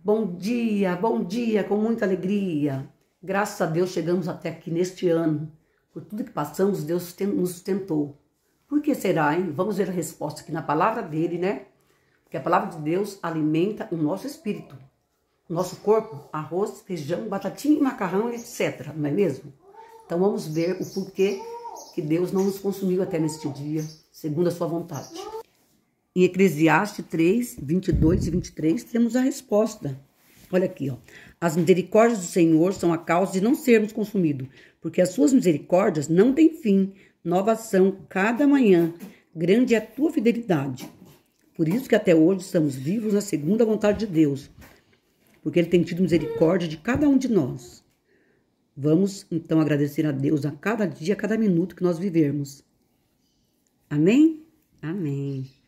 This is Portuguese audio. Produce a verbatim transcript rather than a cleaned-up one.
Bom dia, bom dia, com muita alegria. Graças a Deus chegamos até aqui neste ano. Por tudo que passamos, Deus nos sustentou. Por que será, hein? Vamos ver a resposta aqui na palavra dele, né? Porque a palavra de Deus alimenta o nosso espírito. O nosso corpo, arroz, feijão, batatinha e macarrão, etcétera. Não é mesmo? Então vamos ver o porquê que Deus não nos consumiu até neste dia, segundo a sua vontade. Em Eclesiastes três, vinte e dois e vinte e três, temos a resposta. Olha aqui, ó. As misericórdias do Senhor são a causa de não sermos consumidos, porque as suas misericórdias não têm fim, novas são cada manhã, grande é a tua fidelidade. Por isso que até hoje estamos vivos na segunda vontade de Deus, porque Ele tem tido misericórdia de cada um de nós. Vamos, então, agradecer a Deus a cada dia, a cada minuto que nós vivermos. Amém? Amém.